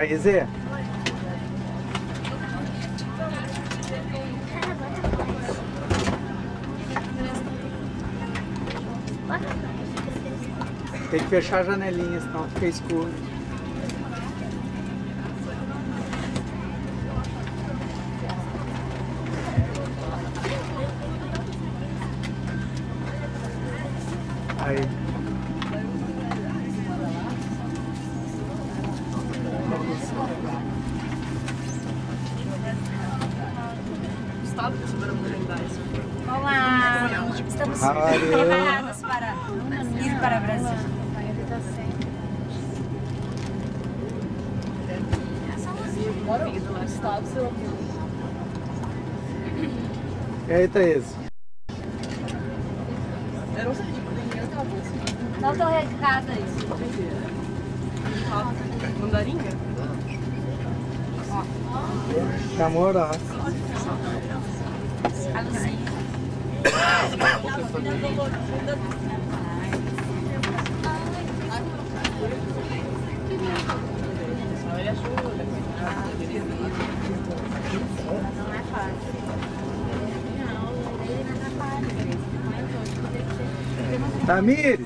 Thaís, é? Tem que fechar a janelinha, senão fica escuro. Aí. Olá! Estamos preparadas para ir para o Brasil. E aí, Thaís? Eu não sei de quando eu tava assim. Não tô recada isso. Mandarinha? Tá morando. A Luzinha. Não é fácil. Tamires!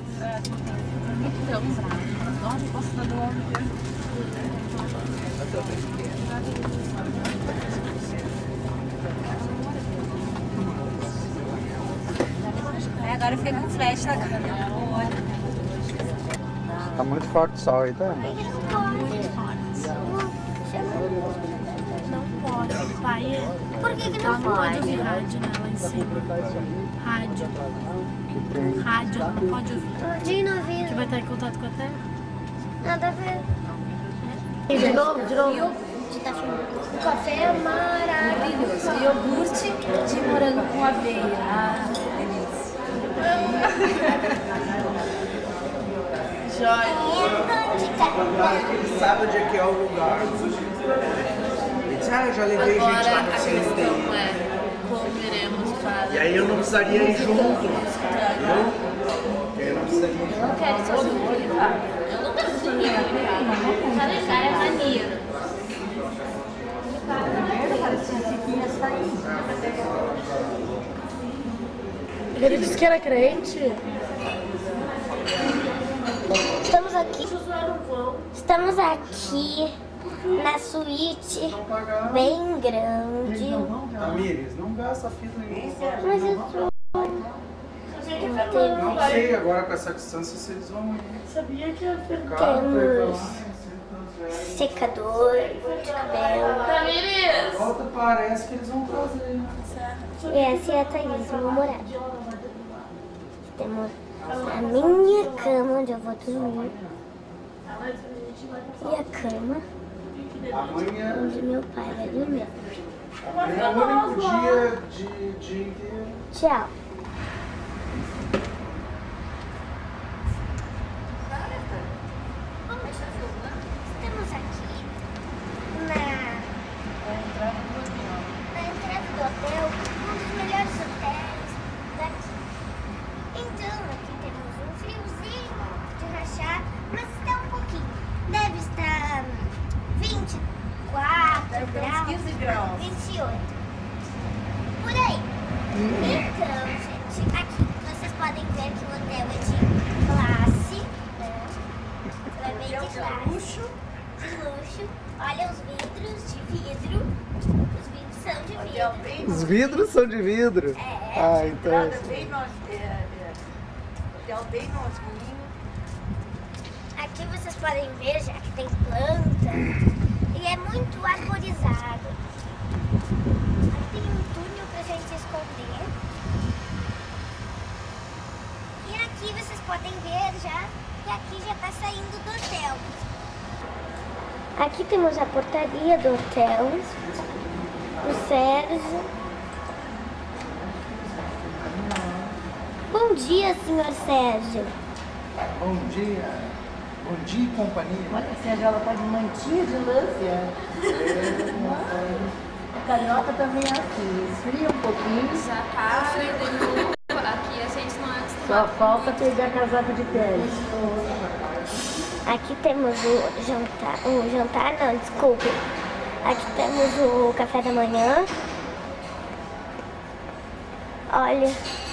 Agora eu fiquei com flash na cara. Tá muito forte o sol aí, tá? Não pode, pai. Por que não pode ouvir rádio, né, lá em cima? Rádio. Rádio, não pode ouvir. De novinho. Que vai estar em contato com a terra? Nada a ver. De novo, de novo. O café é maravilhoso. Iogurte de morango com aveia. Ah, delícia. Ele sabe onde é que é o lugar. Ele disse, já levei Agora gente lá a no questão CND. é como iremos para... E aí eu não precisaria ir junto. Entendeu? Eu não precisaria ir junto. Eu não quero ser sozinha, cara. Eu não quero dinheiro. Calendário é maneiro. Ele disse que era crente. Estamos aqui na suíte bem grande. Tamires, não gasta fita nenhuma. Mas eu tô... Não sei agora com essa distância se eles vão ir. Sabia que ia ficar. Temos secador de cabelo. Volta parece que eles vão trazer. E essa é a Thaís, meu namorado. Temos a minha cama onde eu vou dormir. E a cama Amanhã onde meu pai vai dormir. é o único dia de inteiro. Tchau. Estamos aqui na entrada do hotel, um dos melhores hotéis daqui. Então, aqui temos um friozinho de rachar, mas está um pouquinho. Deve estar 24 graus, 15 graus. 28. Por aí. Então, gente, aqui vocês podem ver que o hotel é de classe, né? É bem de classe. Luxo. De luxo. Olha os vidros de vidro. Os vidros são de Hotel vidro. bem Os vidros são de vidro. É. Ah, então. Entrada bem hotel bem novinho. Aqui vocês podem ver já que tem planta e é muito arborizado. Aqui tem um túnel pra gente esconder. E aqui vocês podem ver já que aqui já tá saindo do hotel. Aqui temos a portaria do hotel. O Sérgio. Bom dia, senhor Sérgio. Bom dia. Bom dia, companhia. Olha, a Sérgio, ela tá de mantinha de lã, O carioca também é assim, esfria um pouquinho. Já tá frio de novo. Aqui a gente não é acostumado. Só falta pegar casaco de pele. Aqui temos o jantar não, desculpe. Aqui temos o café da manhã. Olha.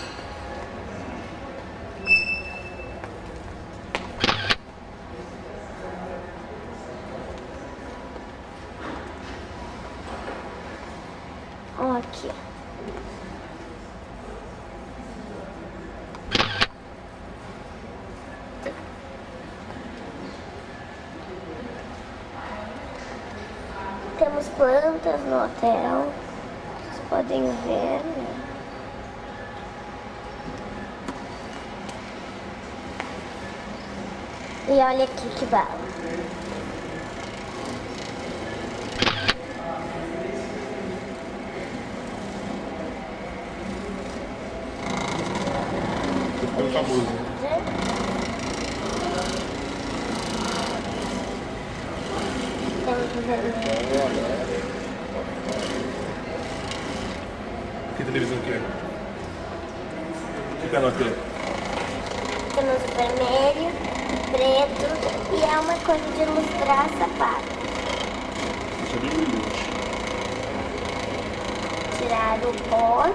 Ó, aqui. Temos plantas no hotel, vocês podem ver, né? E olha aqui que bala. Ficou famoso. Temos o vermelho. Que televisão que é? Que canal que é? Temos o vermelho, preto e é uma coisa de ilustrar sapato. Deixa bem brilhante. Tirar o pó.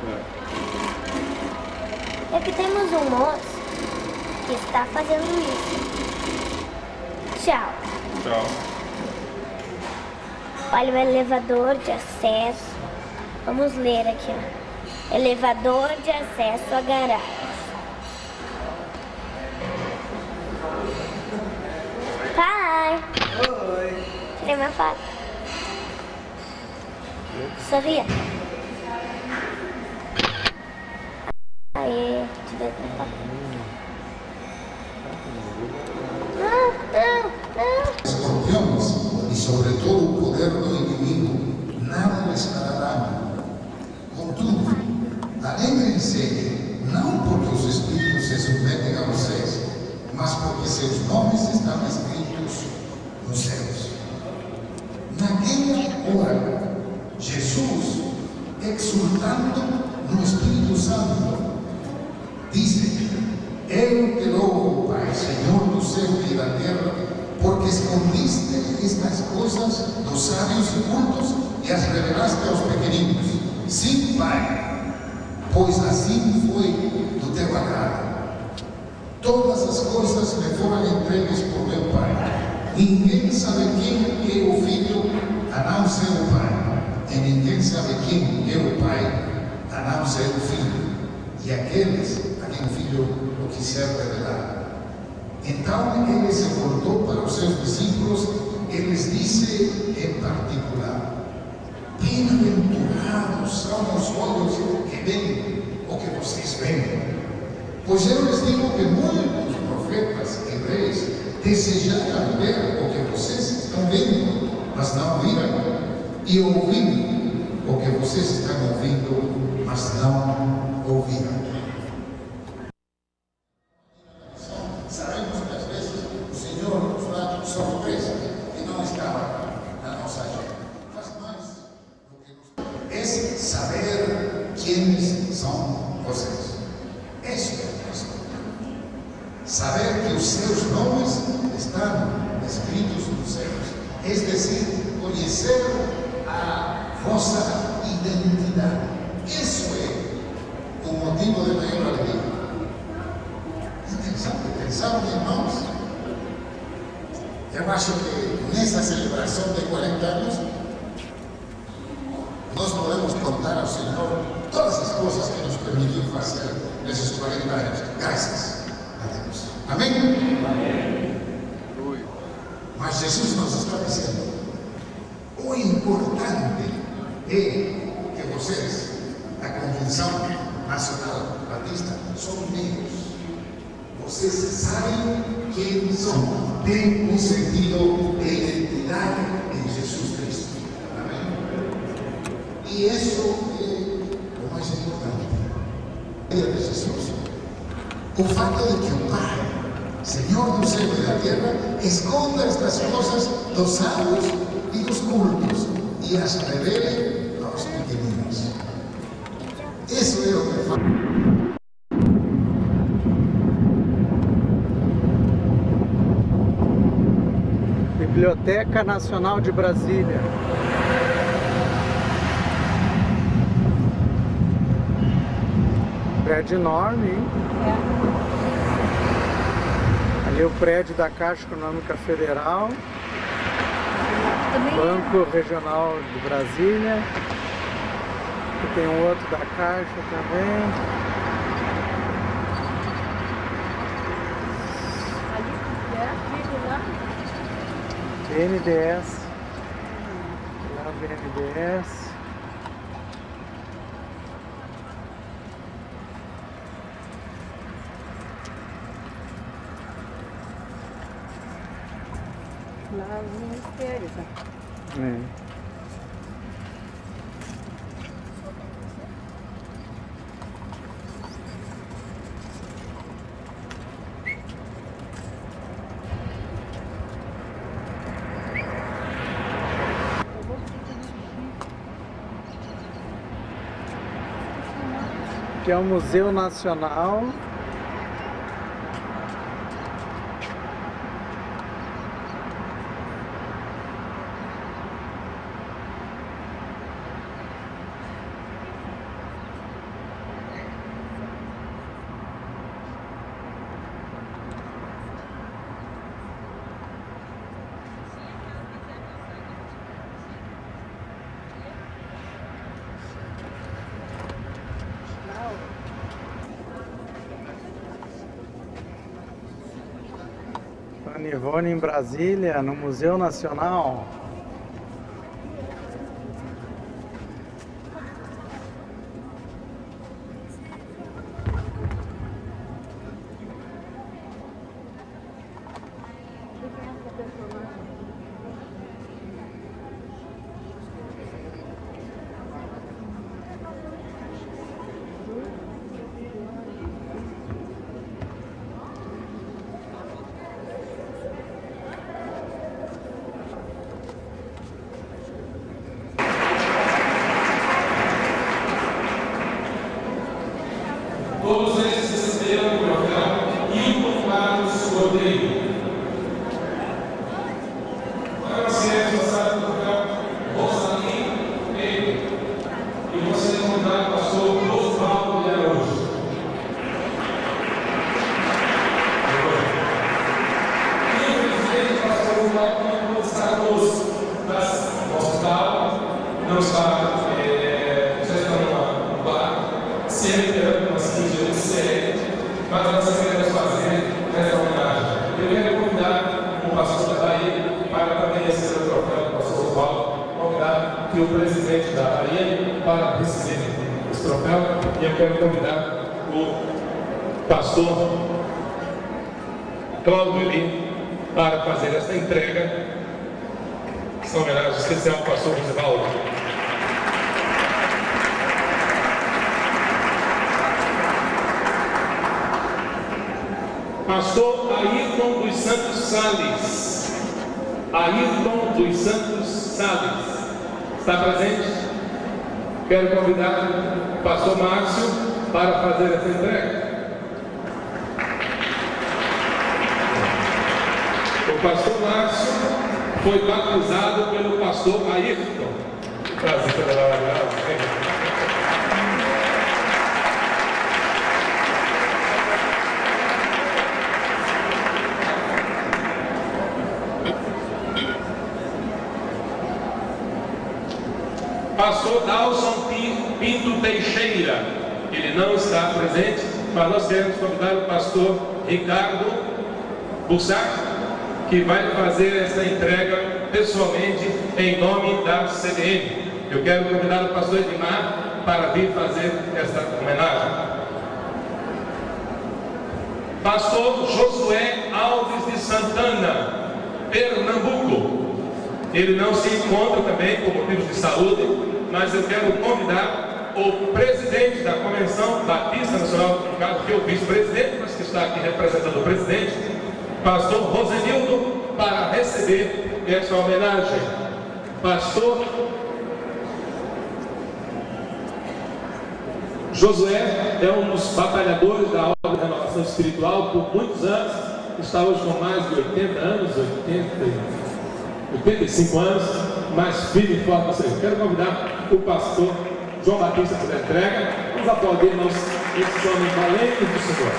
E aqui temos um moço que está fazendo isso. Tchau. Tchau. Olha o elevador de acesso. Vamos ler aqui, ó. Elevador de acesso à garagem. Pai! Oi! Tirei minha foto. Sorria. Aí, tirei minha foto. Não. Escorpiões e sobre todo o poder do inimigo, nada lhes fará dano. Contudo, alegrem-se, não porque os espíritos se submetem a vocês, mas porque seus nomes estão escritos nos céus. Naquela hora, Jesus, exultando no Espírito Santo, disse: Eu te louvo, Pai, Senhor do céu e da terra, porque escondiste estas coisas dos sábios e cultos e as revelaste aos pequeninos. Sim, Pai, pois assim foi do teu agrado. Todas as coisas me foram entregues por meu Pai. Ninguém sabe quem é o Filho, a não ser o Pai. E ninguém sabe quem é o Pai, a não ser o Filho. E aqueles a quem o Filho o quiser revelar. Então ele se voltou para os seus discípulos e lhes disse em particular: Bem-aventurados são os olhos que veem o que vocês veem. Pois eu lhes digo que muitos profetas e reis desejaram ver o que vocês estão vendo, mas não viram, e ouviram o que vocês estão ouvindo, mas não ouviram. Sabemos que às vezes o Senhor nos dá surpresa que não estava na nossa agenda. Mas mais do que nos é saber quem são vocês. Isso é a questão. Saber que os seus nomes estão escritos nos céus. É decir, conhecer a vossa identidade. Isso é o motivo de maior alegria. Pensaram, irmãos? Eu acho que nessa celebração de 40 anos nós podemos contar ao Senhor todas as coisas que nos permitiu fazer nesses 40 anos. Graças a Deus. Amém? Amém. Mas Jesus nos está dizendo: o importante é que vocês, a Convenção Nacional Batista, são meus. Vocês sabem quem são, tem um sentido de identidade em Jesus Cristo. Amém? E isso é o mais importante. De Jesus. O fato de que o Pai, Senhor do céu e da terra, esconda estas coisas dos sábios e dos cultos e as revele aos pequeninos. Isso é o que faz. Biblioteca Nacional de Brasília. Prédio enorme, hein? Ali o prédio da Caixa Econômica Federal. Banco Regional de Brasília. Aqui tem um outro da Caixa também. BNDES. Lá o BNDES. Lá os ministérios. É. Aqui é o Museu Nacional. Ivone em Brasília, no Museu Nacional. Todos eles receberam o troféu Hilton Carlos Rodrigo. Para você, lançar o troféu Rosalinho Pedro. E você convidar o pastor Osvaldo de Araújo. E o presidente pastor Osvaldo não está conosco. No hospital, não está, já está no bar, sempre mas nós queremos fazer essa homenagem. Eu quero convidar o pastor da Bahia para também receber o troféu do pastor Osvaldo, convidar aqui o presidente da Bahia para receber esse troféu, e eu quero convidar o pastor Cláudio Eli para fazer essa entrega, essa homenagem especial ao pastor Osvaldo. Pastor Ayrton dos Santos Salles. Ayrton dos Santos Salles. Está presente? Quero convidar o pastor Márcio para fazer essa entrega. O pastor Márcio foi batizado pelo pastor Ayrton. Prazer pela palavra. Pastor Dalson Pinto Teixeira, ele não está presente, mas nós queremos convidar o pastor Ricardo Bussac, que vai fazer essa entrega pessoalmente em nome da CBN. Eu quero convidar o pastor Edmar para vir fazer esta homenagem. Pastor Josué Alves de Santana, Pernambuco. Ele não se encontra também por motivos de saúde, mas eu quero convidar o presidente da Convenção Batista Nacional, no caso que é o vice-presidente, mas que está aqui representando o presidente, pastor Rosenildo, para receber essa homenagem. Pastor Josué é um dos batalhadores da obra de renovação espiritual por muitos anos, está hoje com mais de 80 anos, 85 anos, mais firme e forte para vocês. Quero convidar o pastor João Batista para a entrega. Vamos aplaudirmos esse homem valente do Senhor.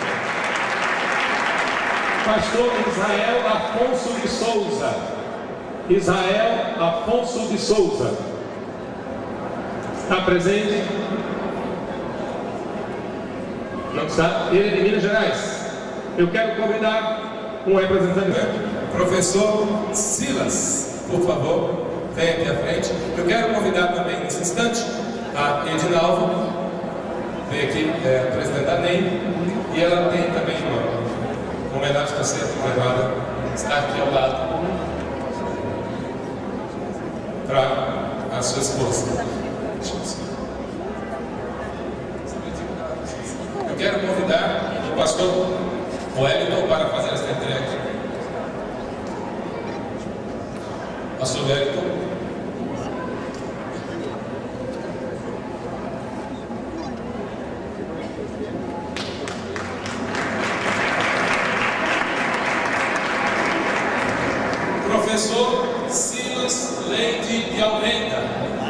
Pastor Israel Afonso de Souza. Israel Afonso de Souza. Está presente? Não está? Ele é de Minas Gerais. Eu quero convidar um representante. Professor Silas, por favor, venha aqui à frente. Eu quero convidar também nesse instante a Edinalva, vem aqui, a presidente da NEM, e ela tem também uma homenagem para ser levada, está aqui ao lado, para a sua esposa. Eu quero convidar o pastor Wellington para fazer esta entrega. Pastor Wellington. Professor Silas Leite de Almeida.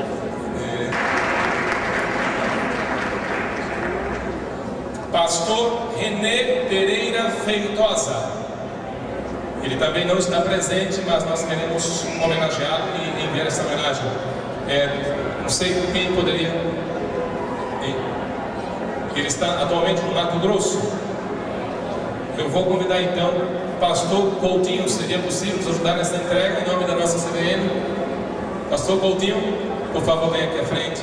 Pastor René Pereira Feitosa. Ele também não está presente, mas nós queremos homenageá-lo e enviar essa homenagem. Não sei quem poderia. Ele está atualmente no Mato Grosso. Eu vou convidar então o pastor Coutinho, seria possível nos ajudar nessa entrega em nome da nossa CBN. Pastor Coutinho, por favor, venha aqui à frente.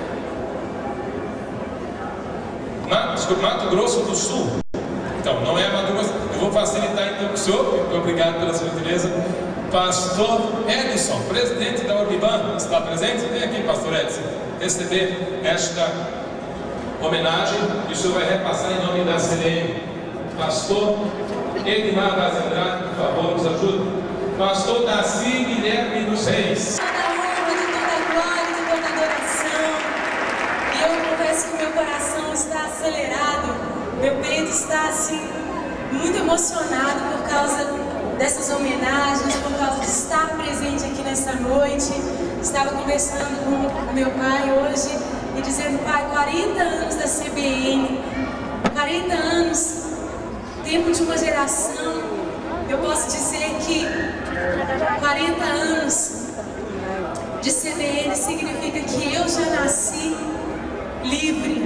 Mato Grosso do Sul. Então, não é Mato Grosso. Eu vou facilitar então para o senhor. Muito obrigado pela sua gentileza. Pastor Edson, presidente da Orbiban, está presente? Vem aqui, pastor Edson, receber esta homenagem e o senhor vai repassar em nome da CDM. Pastor Edmar Vaz Andrade, por favor, nos ajude. Pastor Daci Guilherme dos Reis. Toda honra, de toda glória, de toda adoração. E eu confesso que meu coração está acelerado, meu peito está assim, muito emocionado por causa dessas homenagens, por causa de estar presente aqui nessa noite. Estava conversando com meu pai hoje e dizendo: pai, 40 anos da CBN, 40 anos, tempo de uma geração. Eu posso dizer que 40 anos de CBN significa que eu já nasci livre.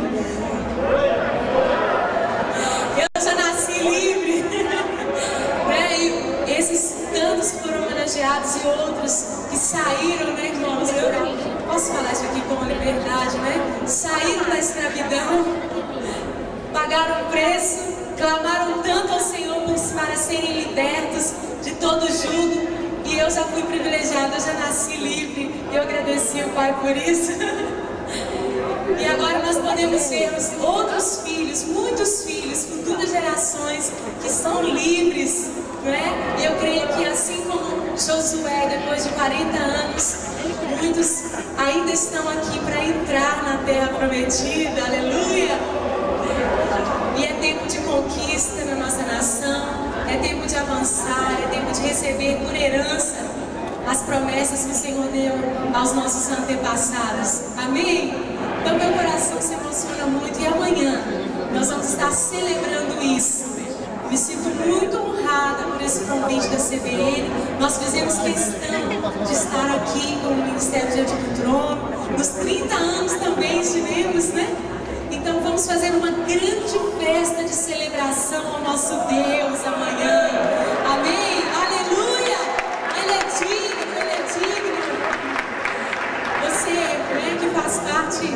Eu já nasci livre. Né? E esses tantos foram homenageados e outros que saíram, né, irmãos? Eu posso falar isso aqui com liberdade, né? Saíram da escravidão, pagaram o preço, clamaram tanto ao Senhor para serem libertos de todo jugo. E eu já fui privilegiada, eu já nasci livre. E eu agradeci ao Pai por isso. E agora nós podemos ver outros filhos, muitos filhos, futuras gerações que são livres, né? E eu creio que assim como Josué, depois de 40 anos, muitos ainda estão aqui para entrar na terra prometida, aleluia! E é tempo de conquista na nossa nação, é tempo de avançar, é tempo de receber por herança as promessas que o Senhor deu aos nossos antepassados, amém? Então meu coração se emociona muito e amanhã nós vamos estar celebrando isso. Me sinto muito honrada por esse convite da CBN. Nós fizemos questão de estar aqui com o Ministério Diante do Trono. Nos 30 anos também estivemos, né? Então vamos fazer uma grande festa de celebração ao nosso Deus amanhã. Amém? Aleluia! Ele é digno, Ele é digno. Você, né, que faz parte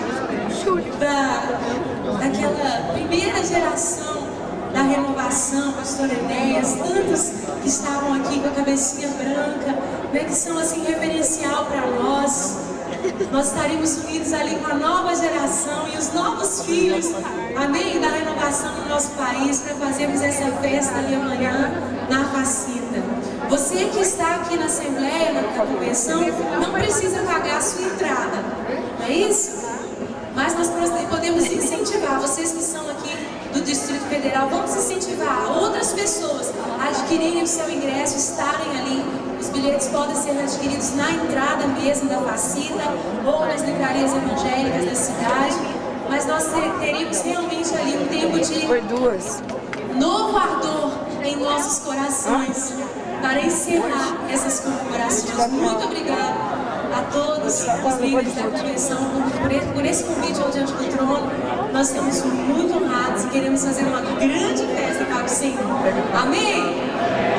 daquela primeira geração da renovação, pastor Enéas, tantos que estavam aqui com a cabecinha branca, né, que são assim referencial para nós. Nós estaremos unidos ali com a nova geração e os novos filhos, amém, da renovação no nosso país, para fazermos essa festa ali amanhã na Facita. Você que está aqui na Assembleia, na convenção, não precisa pagar a sua entrada, não é isso? Mas nós podemos incentivar vocês que são aqui do Distrito Federal. Vamos incentivar outras pessoas a adquirirem o seu ingresso, estarem ali. Os bilhetes podem ser adquiridos na entrada mesmo da Facita ou nas livrarias evangélicas da cidade. Mas nós teríamos realmente ali um tempo de novo ardor em nossos corações para encerrar essas comemorações. Muito obrigada a todos os líderes da convenção por esse convite ao Diante do Trono. Nós estamos muito honrados e queremos fazer uma grande festa para o Senhor. Amém?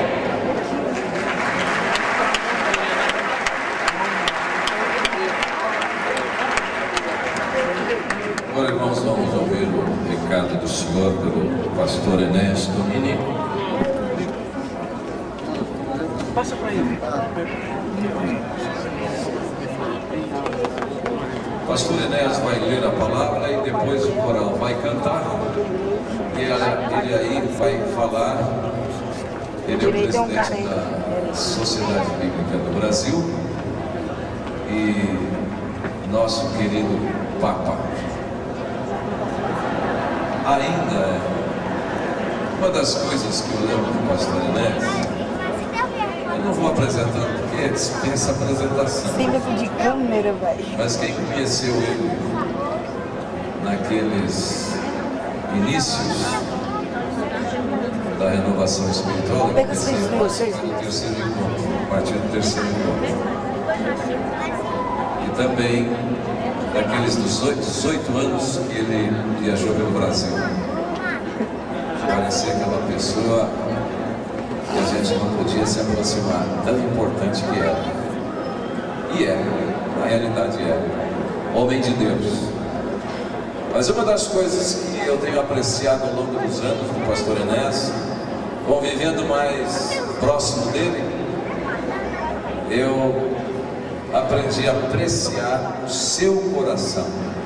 Agora, irmãos, vamos ouvir o recado do Senhor pelo pastor Enéas Tonini. Passa para ele. O pastor Enéas vai ler a palavra e depois o coral vai cantar. E ele aí vai falar. Ele é o presidente da Sociedade Bíblica do Brasil e nosso querido Papa. Ainda, uma das coisas que eu lembro do pastor Enéas, eu não vou apresentando porque dispensa apresentação. Tempo de câmera, velho. Mas quem conheceu ele naqueles inícios da renovação espiritual, pelo terceiro encontro, a partir do terceiro encontro. E também daqueles 18 anos que ele viajou pelo Brasil. Parecia aquela pessoa que a gente não podia se aproximar, tão importante que era. E é, na realidade é. Homem de Deus. Mas uma das coisas que eu tenho apreciado ao longo dos anos do pastor Enéas, convivendo mais próximo dele, eu aprendi a apreciar o seu coração.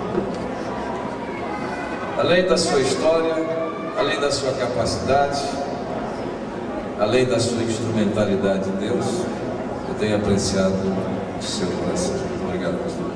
Além da sua história, além da sua capacidade, além da sua instrumentalidade de Deus, eu tenho apreciado o seu coração. Obrigado, pastor.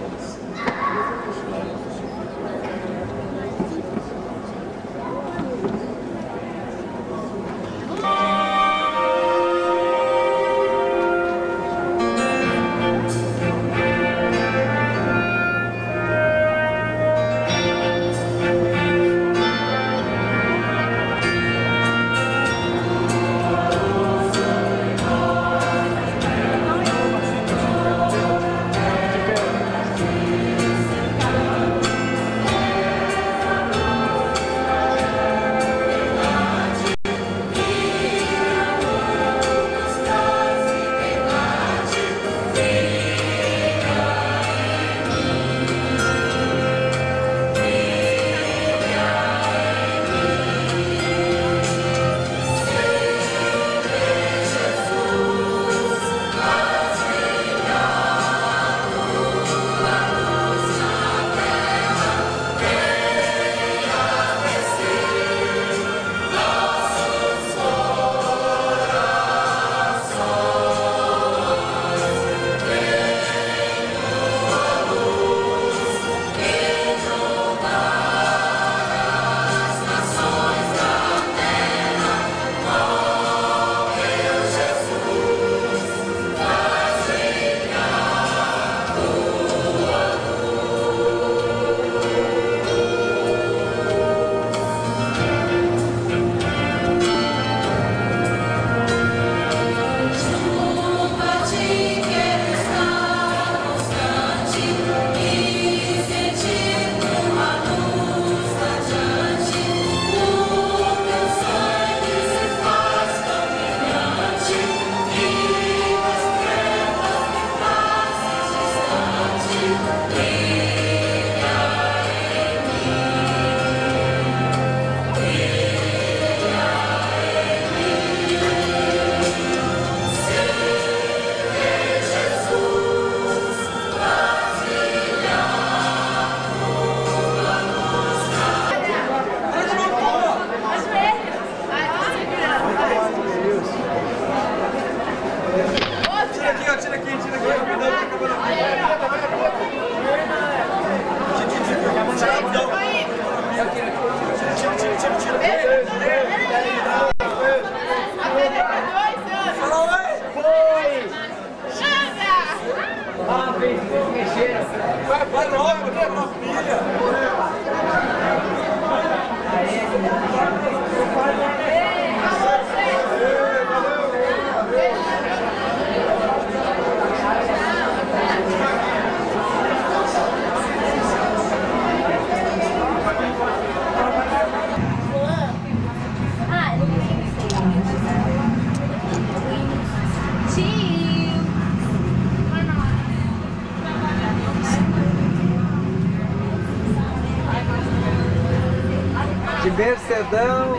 Macedão.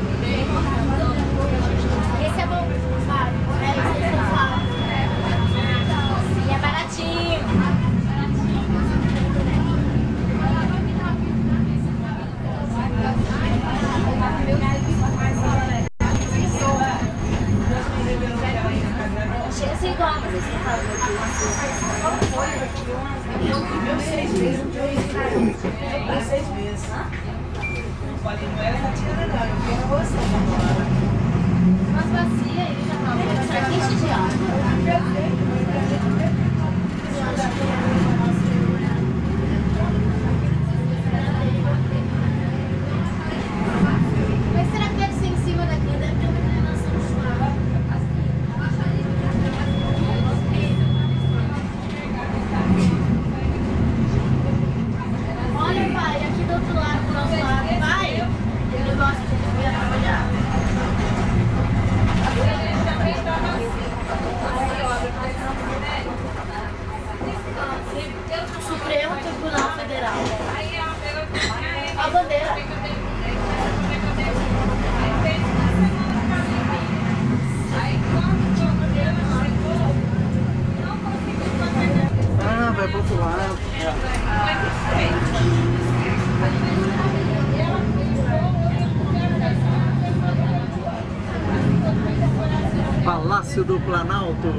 Esse é bom. E é baratinho. Chega sem igual, mas esse mas vazia, ele já tá quente de água. Mas será que deve ser em cima daqui? Deve ter uma inclinação suave. Olha, pai, aqui do outro lado, do nosso lado, vai. Ele gosta de vir trabalhar. Supremo Tribunal Federal. A bandeira. Ah, vai pro outro lado. Palácio do Planalto.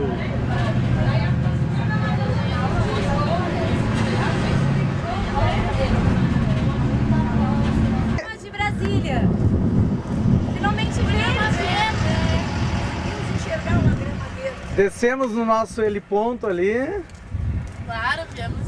De Brasília. Finalmente vimos enxergar uma grama verde. Descemos no nosso heliponto ali. Claro, viemos.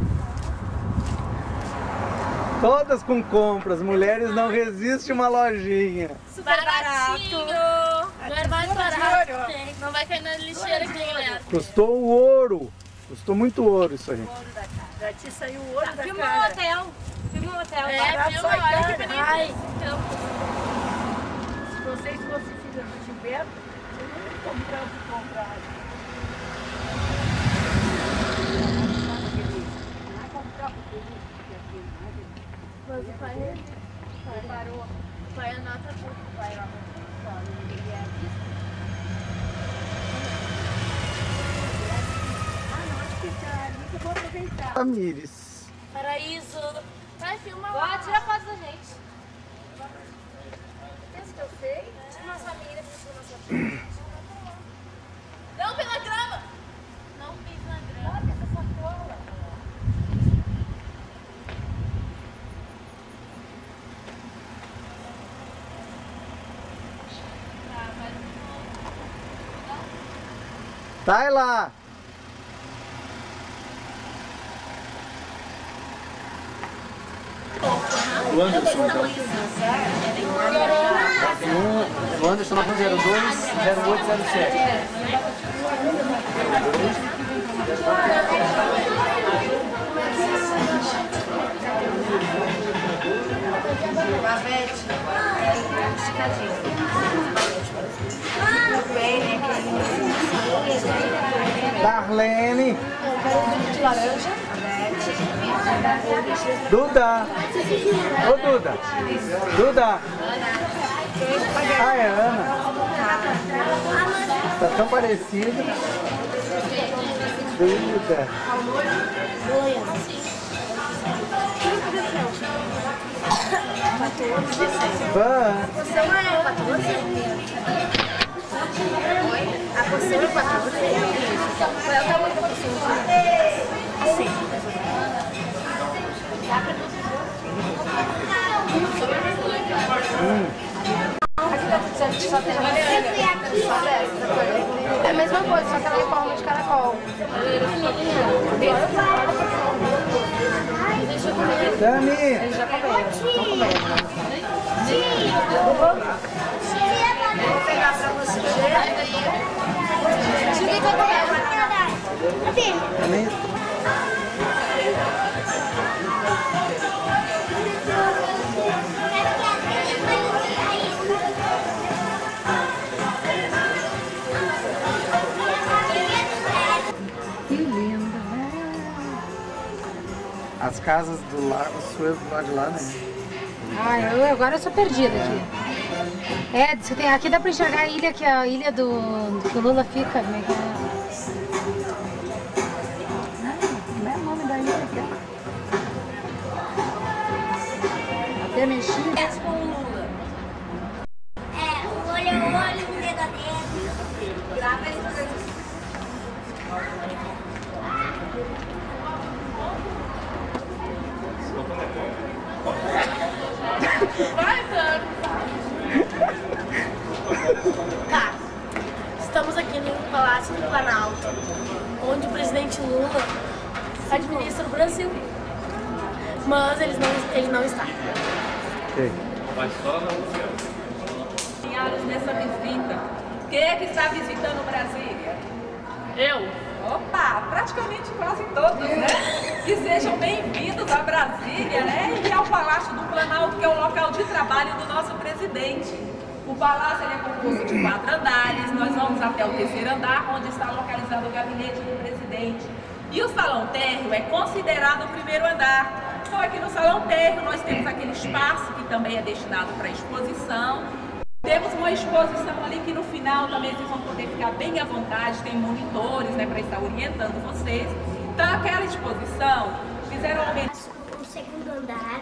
Todas com compras. Mulheres não resistem uma lojinha. Super Baratinho. barato. Não é mais barato. Não vai cair na lixeira que nem galera. Custou o ouro. Custou muito ouro isso aí. Já te saiu o olho da Filma o cara. hotel. Filma o hotel. É, Barato viu? só Olha que carne. bonito. Ai. Então, Se vocês fossem filhos do Gilberto, vocês não iam comprar o que compraram. mas o pai parou. O pai anota tudo. O pai lá no escritório. Ele é visto. Ah, não, acho que já ali que eu vou aproveitar. Tamires. Paraíso. Vai, filma Ó, lá. tira foto da gente. Pensa que eu sei? Tira uma família pra nossa família. Não pela grama. Não pis na grama. Olha essa sacola. Tá lá. O Anderson, então. O Anderson 902 0807. Darlene. Duda. Ô Duda. Duda. Ah, é Ana. Tá tão parecido. Duda. Van. Você não é 14? A porção é 14? Qual é o tamanho da porção? Assim. É a mesma coisa, só que ela é em forma de caracol. Dami. Eles já comeram. Estão comendo. Vou pegar pra você. Ninguém vai comer. Dami. Que lindo. As casas do lado, as suas do lado de lá, né? Ah, agora eu sou perdida aqui. É, diz que tem, aqui dá pra enxergar a ilha, que é a ilha que o Lula fica. Como é que é? Como é o nome da ilha aqui? Até mexido. Com o Lula. É, o olho é o olho, o dedo é dedo. Grava isso tudo. Vai, Tano. Tá. Estamos aqui no Palácio do Planalto, onde o presidente Lula administra o Brasil. Mas ele não está. Senhoras, nessa visita, quem é que está visitando Brasília? Eu. Opa, praticamente quase todos, né? Que sejam bem-vindos a Brasília, né? E ao Palácio do Planalto, que é o local de trabalho do nosso presidente. O palácio ele é composto de 4 andares, nós vamos até o 3º andar, onde está localizado o gabinete do presidente. E o salão térreo é considerado o 1º andar. Então aqui no salão térreo nós temos aquele espaço que também é destinado para exposição. Temos uma exposição ali que no final também vocês vão poder ficar bem à vontade, tem monitores, né, para estar orientando vocês. Então aquela exposição, fizeram aumento. O 2º andar.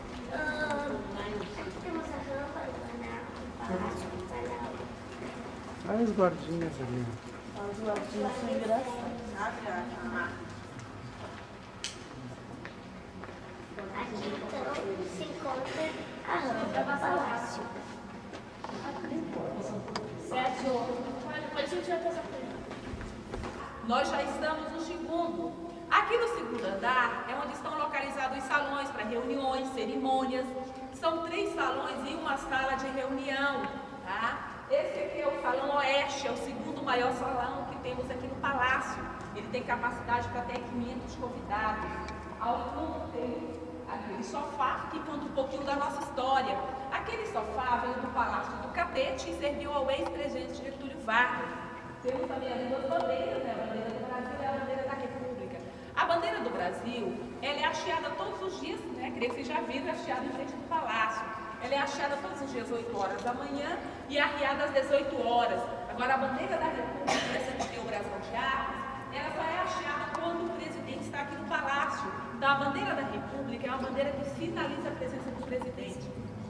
Aqui temos a rampa do Palácio do Planalto. Olha as guardinhas ali. As guardinhas são engraçadas. Aqui então se encontra a rampa do palácio. Depois a gente vai passar por ele. Nós já estamos no 2º. Aqui no 2º andar é onde estão localizados os salões para reuniões, cerimônias. São 3 salões e uma sala de reunião, tá? Esse aqui é o Salão Oeste, é o 2º maior salão que temos aqui no Palácio. Ele tem capacidade para até 500 convidados. Ao fundo tem aquele sofá que conta um pouquinho da nossa história. Aquele sofá veio do Palácio do Catete e serviu ao ex-presidente Getúlio Vargas. Temos também as 2 bandeiras, né? A bandeira do Brasil e a bandeira da República. A bandeira do Brasil, ela é hasteada todos os dias, né? Creio que vocês já viram, hasteada em frente do Palácio. Ela é hasteada todos os dias, 8 horas da manhã e arriada às 18 horas. Agora, a bandeira da República, essa que tem o brasão de armas, ela só é hasteada quando o presidente está aqui no Palácio. Então, a bandeira da República é uma bandeira que sinaliza a presença do presidente.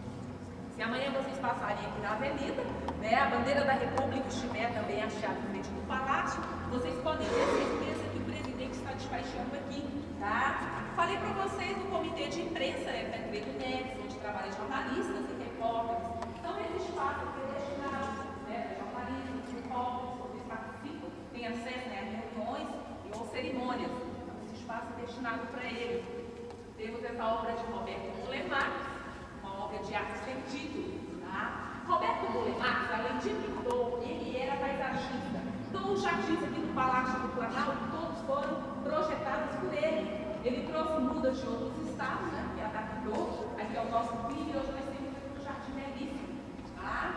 Se amanhã vocês passarem aqui na avenida, né, a bandeira da República estiver também hasteada em frente do Palácio, vocês podem ter certeza que o presidente está despachando aqui, tá? Falei para vocês do comitê de imprensa, né, Tancredo Neves, onde trabalham jornalistas e repórteres. Então, esse espaço aqui é destinado, né, para jornalistas, repórteres, vocês participam, têm acesso, né, a reuniões ou cerimônias. Esse espaço é destinado para eles. Temos essa obra de Roberto Bullemax, obra de arte sem título, tá? Roberto Bullemax, além de pintor, ele era paisagista. Então, os jardins aqui do Palácio do Planalto, todos foram projetados por ele. Ele trouxe mudas de outros estados, né? Que adaptou. Aqui é o nosso filho e hoje nós temos aqui um jardim belíssimo, tá?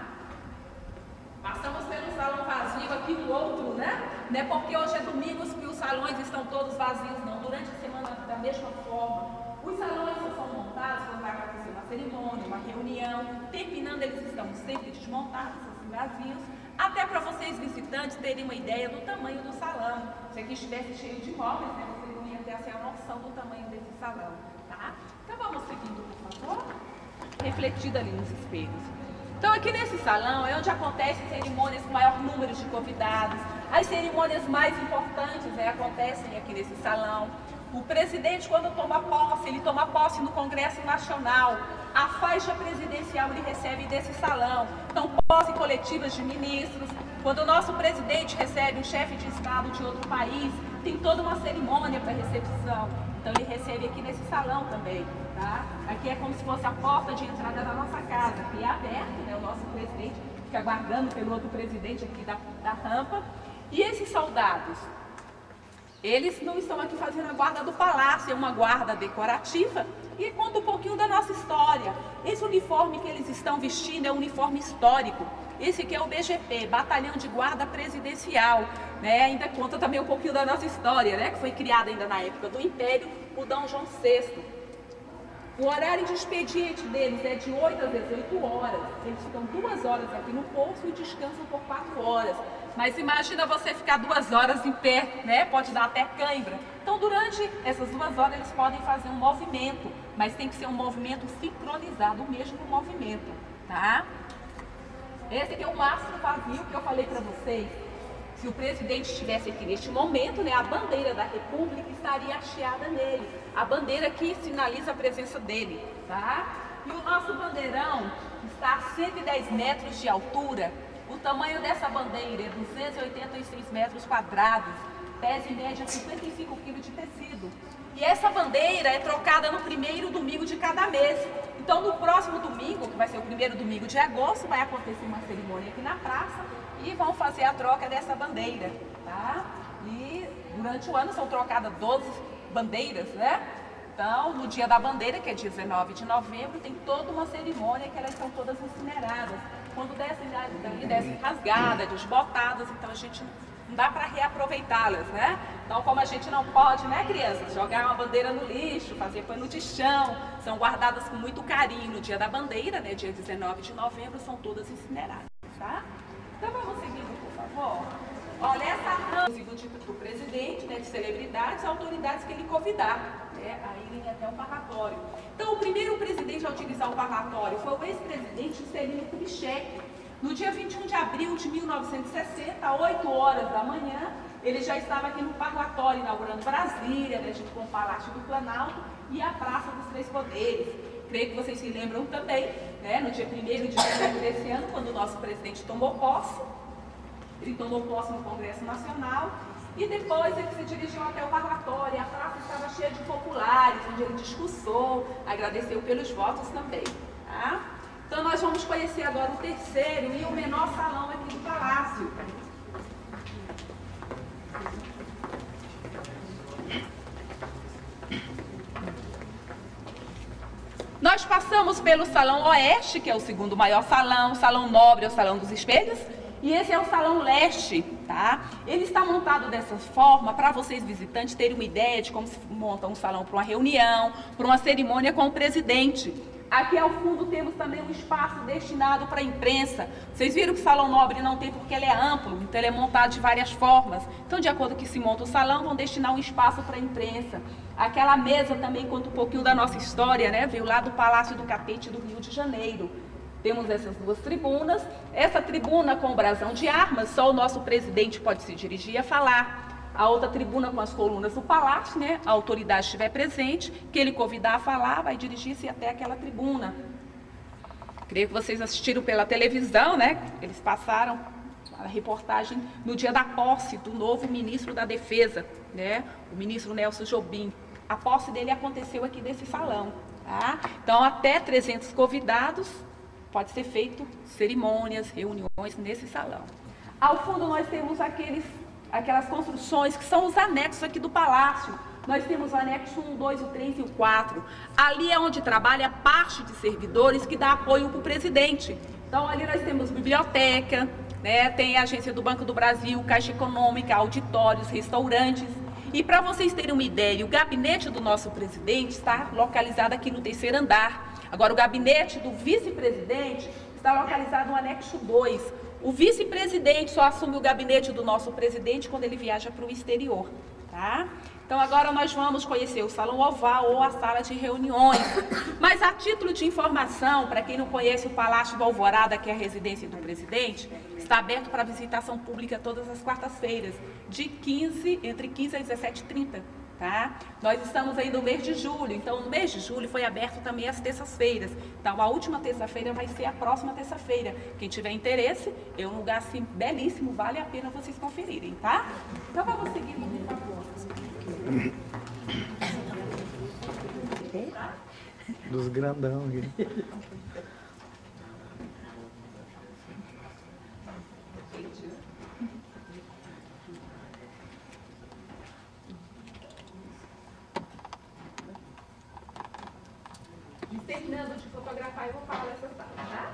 Passamos pelo salão vazio aqui no outro, né? Não é porque hoje é domingo que os salões estão todos vazios, não. Durante a semana, da mesma forma. Os salões só são montados quando vai acontecer uma cerimônia, uma reunião. Terminando, eles estão sempre desmontados, assim, vazios, até para vocês visitantes terem uma ideia do tamanho do salão. Se aqui estivesse cheio de móveis, né, vocês não iam ter assim, a noção do tamanho desse salão, tá? Então vamos seguindo, por favor. Refletido ali nos espelhos. Então aqui nesse salão é onde acontecem cerimônias com maior número de convidados. As cerimônias mais importantes, né, acontecem aqui nesse salão. O presidente, quando toma posse, ele toma posse no Congresso Nacional. A faixa presidencial ele recebe desse salão. Então, posse coletivas de ministros. Quando o nosso presidente recebe um chefe de Estado de outro país, tem toda uma cerimônia para recepção. Então, ele recebe aqui nesse salão também, tá? Aqui é como se fosse a porta de entrada da nossa casa. Aqui é aberto, né? O nosso presidente fica aguardando pelo outro presidente aqui da rampa. E esses soldados? Eles não estão aqui fazendo a guarda do palácio, é uma guarda decorativa e conta um pouquinho da nossa história. Esse uniforme que eles estão vestindo é um uniforme histórico. Esse aqui é o BGP, Batalhão de Guarda Presidencial, né? Ainda conta também um pouquinho da nossa história, né? Que foi criada ainda na época do Império, por Dom João VI. O horário de expediente deles é de 8 às 18 horas. Eles ficam 2 horas aqui no posto e descansam por 4 horas. Mas imagina você ficar 2 horas em pé, né? Pode dar até cãibra. Então, durante essas 2 horas, eles podem fazer um movimento, mas tem que ser um movimento sincronizado, o mesmo movimento, tá? Esse aqui é o mastro vazio que eu falei para vocês. Se o presidente estivesse aqui neste momento, né, a bandeira da República estaria hasteada nele. A bandeira que sinaliza a presença dele, tá? E o nosso bandeirão está a 110 metros de altura. O tamanho dessa bandeira é 286 metros quadrados, pesa em média 55 kg de tecido. E essa bandeira é trocada no primeiro domingo de cada mês. Então, no próximo domingo, que vai ser o primeiro domingo de agosto, vai acontecer uma cerimônia aqui na praça e vão fazer a troca dessa bandeira, tá? E durante o ano são trocadas 12 bandeiras, né? Então, no dia da bandeira, que é 19 de novembro, tem toda uma cerimônia que elas são todas incineradas. Quando descem rasgadas, desbotadas, então a gente não dá para reaproveitá-las, né? Então, como a gente não pode, né, crianças, jogar uma bandeira no lixo, fazer pano de chão, são guardadas com muito carinho no dia da bandeira, né, dia 19 de novembro, são todas incineradas, tá? Então, vamos seguindo, por favor. Olha, essa ranking do presidente, né, de celebridades, autoridades que ele convidar, né, a irem até o parlatório. Então, o primeiro presidente a utilizar o parlatório foi o ex-presidente Juscelino Kubitschek. No dia 21 de abril de 1960, às 8 horas da manhã, ele já estava aqui no parlatório, inaugurando Brasília, né, junto com o Palácio do Planalto e a Praça dos Três Poderes. Creio que vocês se lembram também, né, no dia 1º de janeiro desse ano, quando o nosso presidente tomou posse. Ele tomou posse no Congresso Nacional e depois ele se dirigiu até o parlatório. A praça estava cheia de populares, onde ele discursou, agradeceu pelos votos também, tá? Então, nós vamos conhecer agora o terceiro e o menor salão aqui do Palácio. Nós passamos pelo Salão Oeste, que é o segundo maior salão, o Salão Nobre é o Salão dos Espelhos, e esse é o Salão Leste, tá? Ele está montado dessa forma para vocês visitantes terem uma ideia de como se monta um salão para uma reunião, para uma cerimônia com o presidente. Aqui ao fundo temos também um espaço destinado para a imprensa. Vocês viram que o Salão Nobre não tem porque ele é amplo, então ele é montado de várias formas. Então, de acordo com que se monta o salão, vão destinar um espaço para a imprensa. Aquela mesa também conta um pouquinho da nossa história, né? Veio lá do Palácio do Catete do Rio de Janeiro. Temos essas duas tribunas. Essa tribuna com o brasão de armas, só o nosso presidente pode se dirigir a falar. A outra tribuna com as colunas do palácio, né? A autoridade estiver presente, que ele convidar a falar, vai dirigir-se até aquela tribuna. Creio que vocês assistiram pela televisão, né? Eles passaram a reportagem no dia da posse do novo ministro da Defesa, né? O ministro Nelson Jobim. A posse dele aconteceu aqui nesse salão, tá? Então, até 300 convidados, pode ser feito cerimônias, reuniões nesse salão. Ao fundo nós temos aquelas construções que são os anexos aqui do palácio. Nós temos o anexo 1, 2, o 3 e o 4. Ali é onde trabalha a parte de servidores que dá apoio para o presidente. Então, ali nós temos biblioteca, né? Tem a agência do Banco do Brasil, Caixa Econômica, auditórios, restaurantes. E para vocês terem uma ideia, o gabinete do nosso presidente está localizado aqui no 3º andar. Agora, o gabinete do vice-presidente está localizado no anexo 2. O vice-presidente só assume o gabinete do nosso presidente quando ele viaja para o exterior, tá? Então, agora nós vamos conhecer o Salão Oval ou a sala de reuniões. Mas, a título de informação, para quem não conhece o Palácio do Alvorada, que é a residência do presidente, está aberto para visitação pública todas as quartas-feiras, entre 15 e 17h30. Tá? Nós estamos aí no mês de julho, então no mês de julho foi aberto também as terças-feiras. Então a última terça-feira vai ser a próxima terça-feira. Quem tiver interesse, é um lugar assim belíssimo, vale a pena vocês conferirem, tá? Então vamos seguir, por favor. Dos grandão aqui. Terminando de fotografar, eu vou falar dessa sala, tá?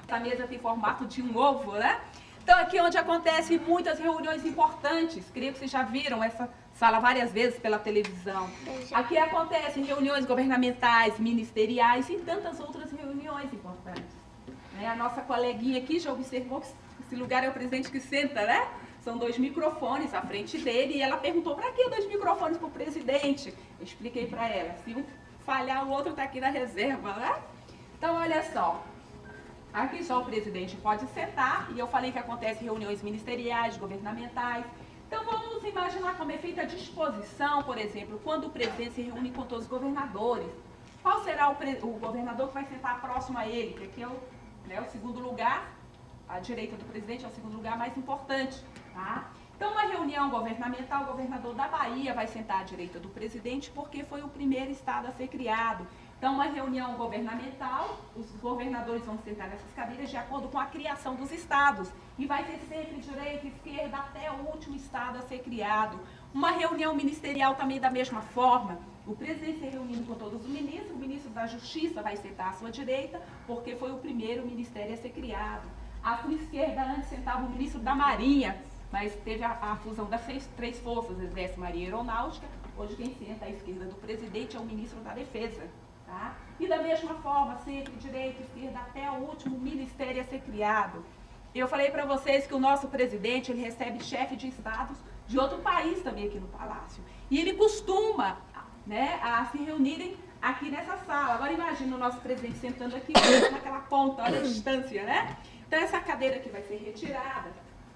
Essa mesa tem formato de um ovo, né? Então aqui é onde acontecem muitas reuniões importantes. Creio que vocês já viram essa sala várias vezes pela televisão. Aqui acontecem reuniões governamentais, ministeriais e tantas outras reuniões importantes. A nossa coleguinha aqui já observou que esse lugar é o presidente que senta, né? São 2 microfones à frente dele e ela perguntou: para que 2 microfones para o presidente? Eu expliquei para ela: se um falhar, o outro está aqui na reserva, né? Então, olha só. Aqui só o presidente pode sentar, e eu falei que acontecem reuniões ministeriais, governamentais. Então vamos imaginar como é feita a disposição, por exemplo, quando o presidente se reúne com todos os governadores. Qual será o governador que vai sentar próximo a ele? Que aqui é o segundo lugar, a direita do presidente é o segundo lugar mais importante. Tá? Então, uma reunião governamental, o governador da Bahia vai sentar à direita do presidente porque foi o primeiro estado a ser criado. Então, uma reunião governamental, os governadores vão sentar nessas cadeiras de acordo com a criação dos estados. E vai ter sempre direita e esquerda até o último estado a ser criado. Uma reunião ministerial também da mesma forma. O presidente se reunindo com todos os ministros, o ministro da Justiça vai sentar à sua direita, porque foi o primeiro ministério a ser criado. À sua esquerda, antes sentava o ministro da Marinha, mas teve a fusão das três forças, Exército, Marinha e Aeronáutica. Hoje quem senta à esquerda do presidente é o ministro da Defesa. Tá? E da mesma forma, sempre direita e esquerda até o último ministério a ser criado. Eu falei para vocês que o nosso presidente, ele recebe chefe de estados de outro país também aqui no Palácio. E ele costuma, né, a se reunirem aqui nessa sala. Agora imagina o nosso presidente sentando aqui, naquela ponta, olha a distância, né? Então essa cadeira aqui vai ser retirada.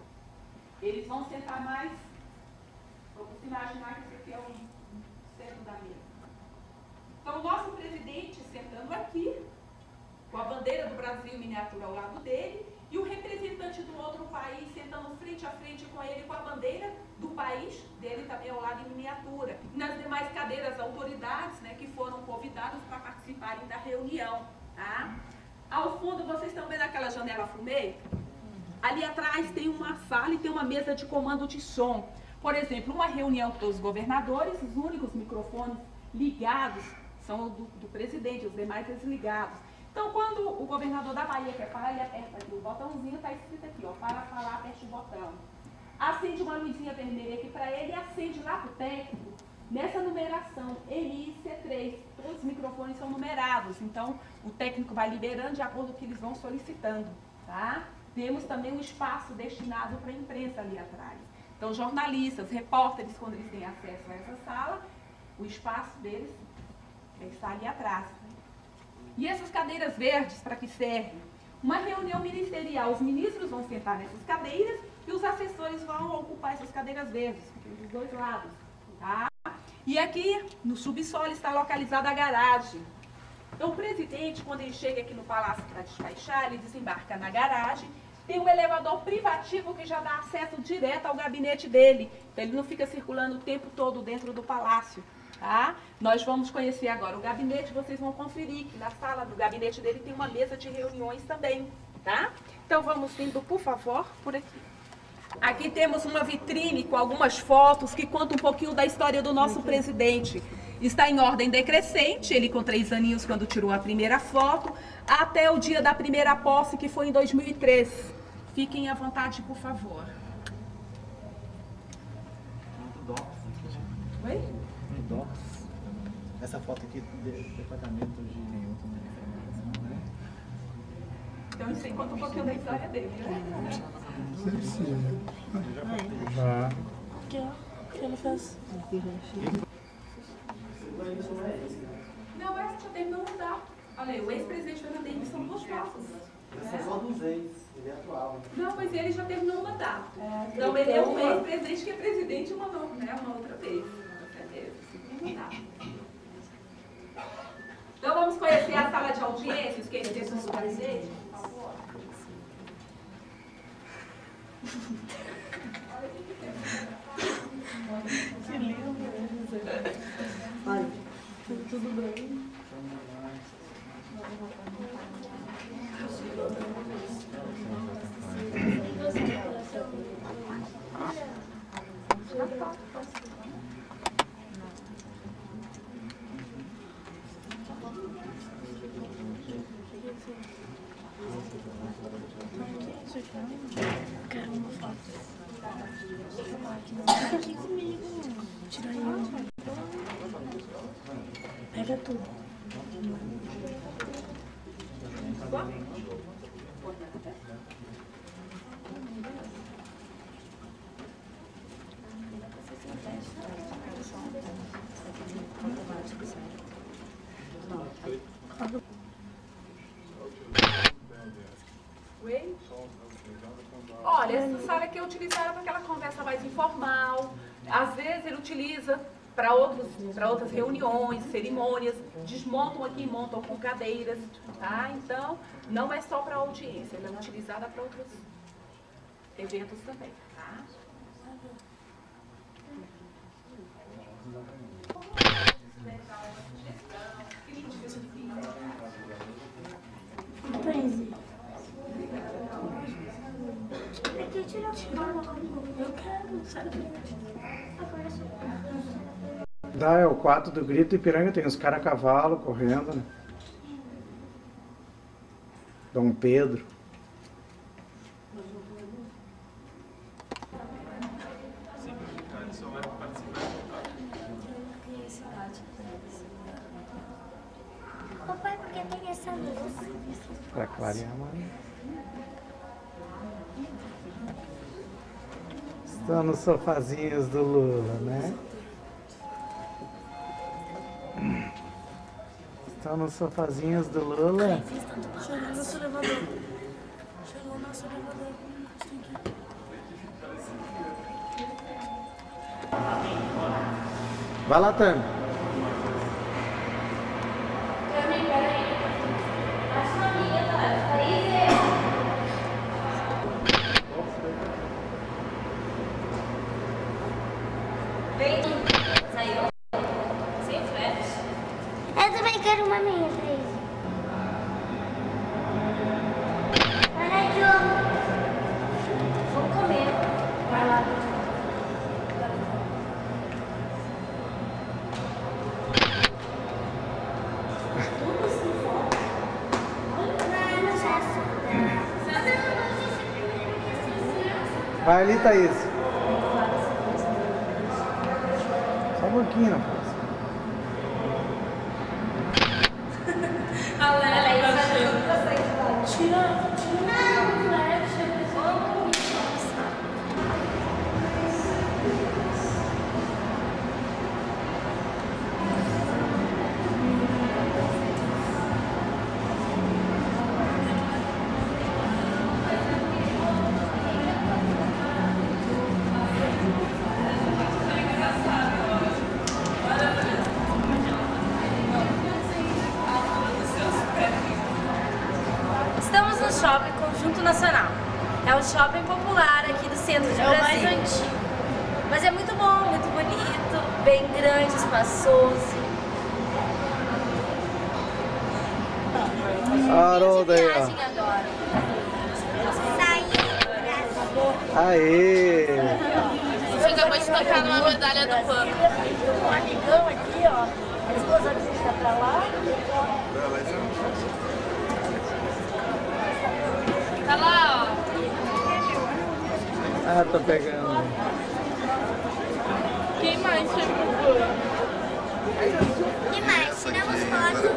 Eles vão sentar mais, vamos imaginar que esse aqui é o centro da mesa. Então, o nosso presidente sentando aqui, com a bandeira do Brasil em miniatura ao lado dele, e o representante do outro país sentando frente a frente com ele, com a bandeira do país dele também ao lado em miniatura. E nas demais cadeiras, autoridades, né, que foram convidadas para participarem da reunião. Tá? Ao fundo, vocês estão vendo aquela janela fumê? Ali atrás tem uma sala e tem uma mesa de comando de som. Por exemplo, uma reunião com os governadores, os únicos microfones ligados são do presidente, os demais desligados. Então, quando o governador da Bahia quer falar, ele aperta aqui o botãozinho, está escrito aqui, ó, para falar, aperte o botão. Acende uma luzinha vermelha aqui para ele e acende lá para o técnico, nessa numeração, MIC3. Todos os microfones são numerados, então o técnico vai liberando de acordo com o que eles vão solicitando. Tá? Temos também um espaço destinado para a imprensa ali atrás. Então, jornalistas, repórteres, quando eles têm acesso a essa sala, o espaço deles está ali atrás. E essas cadeiras verdes, para que servem? Uma reunião ministerial, os ministros vão sentar nessas cadeiras e os assessores vão ocupar essas cadeiras verdes, dos dois lados. Tá? E aqui, no subsolo, está localizada a garagem. Então, o presidente, quando ele chega aqui no Palácio para despachar, ele desembarca na garagem. Tem um elevador privativo que já dá acesso direto ao gabinete dele. Então, ele não fica circulando o tempo todo dentro do palácio. Tá? Nós vamos conhecer agora o gabinete, vocês vão conferir que na sala do gabinete dele tem uma mesa de reuniões também. Tá? Então, vamos indo, por favor, por aqui. Aqui temos uma vitrine com algumas fotos que contam um pouquinho da história do nosso presidente. Está em ordem decrescente, ele com 3 aninhos quando tirou a primeira foto, até o dia da primeira posse, que foi em 2003. Fiquem à vontade, por favor. Oi? Docs. Essa foto aqui do departamento de nenhum também, né? Então isso aí conta um pouquinho da história dele, né? Aqui, ó. Que ele fez. Não, essa já terminou de mudar. Olha aí, o ex-presidente Fernando Henrique são 2 passos. Essa é só dos ex, ele é atual. Não, mas ele já terminou o mandato. Então ele é um ex-presidente que é presidente uma outra vez. Com certeza, segundo mandato. Então vamos conhecer a sala de audiências, que ele tem do presidente, por favor. Que lindo, né? Vai. Tudo bem? tudo. Olha, essa sala aqui é utilizada para aquela conversa mais informal. Às vezes ele utiliza para outras reuniões, cerimônias. Desmontam aqui e montam com cadeiras, tá? Então, não é só para audiência, ela é utilizada para outros eventos também, tá? Eu quero, sai da frente. Dá, é o quarto do Grito Ipiranga, tem os caras a cavalo correndo, né? Dom Pedro. Papai, por que tem essa luz? Pra clarear mais. Estão nos sofazinhos do Lula, né? Estão nos sofazinhos do Lula. Chegou o nosso elevador. Chegou o nosso elevador. Vai lá, Tami. Tami, peraí. Acho uma amiga, tá? Aí, vem. Saiu? Sem flash. Eu também quero uma minha, Thaís. Olha, Diogo. Vamos comer. Vai lá. Vai ali, Thaís. Só um pouquinho, rapaz. Estamos no Shopping Conjunto Nacional. É um shopping popular aqui do centro de Brasília. É o mais antigo. Mas é muito bom, muito bonito, bem grande, espaçoso. Haroldo aí, ó. Agora. Aê! A gente acabou de tocar numa medalha do PAN. Um amigão aqui, ó. A esposa dele está pra lá. Tá lá, ó. Ah, tô pegando. Quem mais chegou? E mais? Tiramos fotos.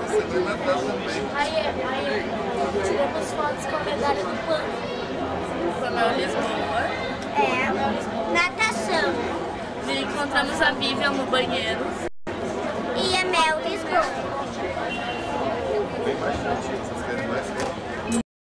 Aí, tiramos fotos com a medalha do PAN. Com a Mel Lisboa. É, natação. E encontramos a Vivian no banheiro. E a Mel Lisboa. Bem mais